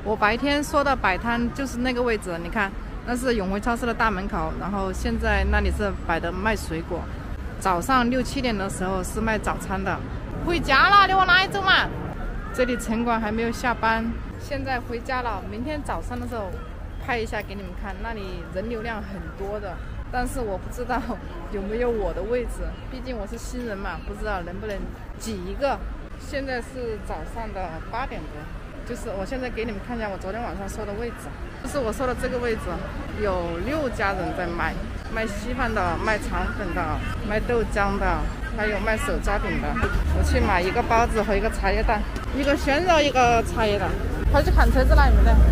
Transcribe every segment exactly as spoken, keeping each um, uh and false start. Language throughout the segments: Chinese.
我白天说的摆摊就是那个位置，你看，那是永辉超市的大门口，然后现在那里是摆的卖水果。早上六七点的时候是卖早餐的。回家了，你往哪里走嘛？这里城管还没有下班，现在回家了。明天早上的时候拍一下给你们看，那里人流量很多的，但是我不知道有没有我的位置，毕竟我是新人嘛，不知道能不能挤一个。现在是早上的八点多。就是我现在给你们看一下我昨天晚上说的位置，就是我说的这个位置，有六家人在卖，卖稀饭的，卖肠粉的，卖豆浆的，还有卖手抓饼的。我去买一个包子和一个茶叶蛋，一个鲜肉，一个茶叶蛋。快去看车子了，有没得？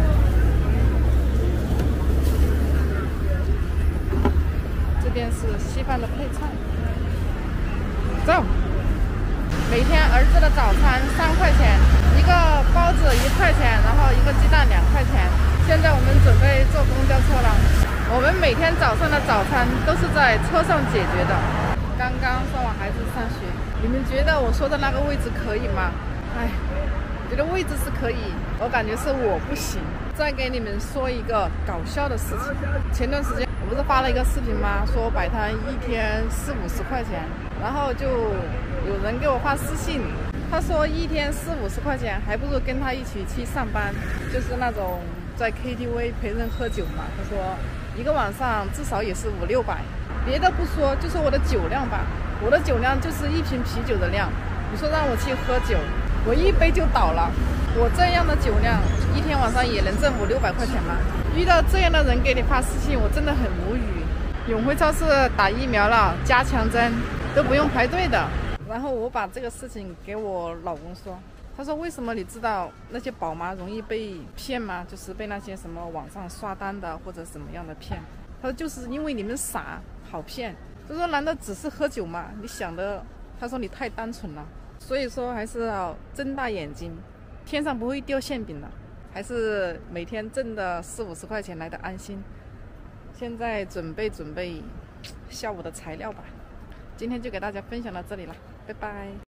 这边是稀饭的配菜。走。每天儿子的早餐三块钱，一个包子一块钱，然后一个鸡蛋两块钱。现在我们准备坐公交车了。我们每天早上的早餐都是在车上解决的。刚刚送完孩子上学，你们觉得我说的那个位置可以吗？哎，觉得位置是可以，我感觉是我不行。再给你们说一个搞笑的事情，前段时间我不是发了一个视频吗？说摆摊一天四五十块钱，然后就有人给我发私信，他说一天四五十块钱，还不如跟他一起去上班，就是那种在 K T V 陪人喝酒嘛。他说一个晚上至少也是五六百，别的不说，就说我的酒量吧，我的酒量就是一瓶啤酒的量。你说让我去喝酒，我一杯就倒了。我这样的酒量，一天晚上也能挣五六百块钱吗？遇到这样的人给你发私信，我真的很无语。永辉超市打疫苗了，加强针都不用排队的。然后我把这个事情给我老公说，他说为什么你知道那些宝妈容易被骗吗？就是被那些什么网上刷单的或者什么样的骗。他说就是因为你们傻，好骗。他说难道只是喝酒吗？你想的，他说你太单纯了。所以说还是要睁大眼睛，天上不会掉馅饼的，还是每天挣的四五十块钱来的安心。现在准备准备下午的材料吧。今天就给大家分享到这里了，拜拜。